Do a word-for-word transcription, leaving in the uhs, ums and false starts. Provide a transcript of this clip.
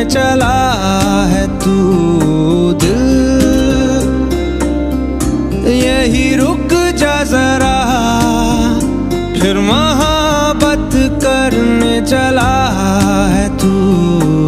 चला है तू दिल, यही रुक जा जरा, फिर मोहब्बत करने चला है तू।